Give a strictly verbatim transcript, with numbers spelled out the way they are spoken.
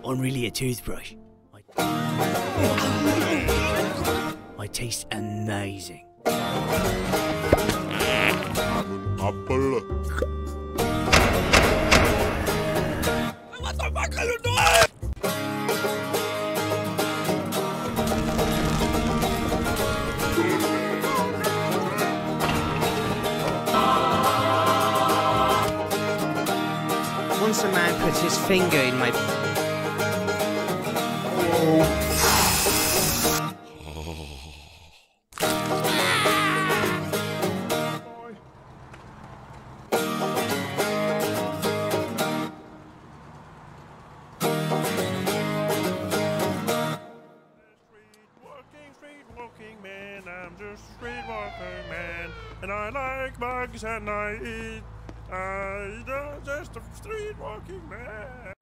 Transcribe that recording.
I'm really a toothbrush. I, I taste amazing. Apple. What the fuck are you doing? Once a man puts his finger in my... Walking man, I'm just a street walking man, and I like bugs and I eat. I'm just a street walking man.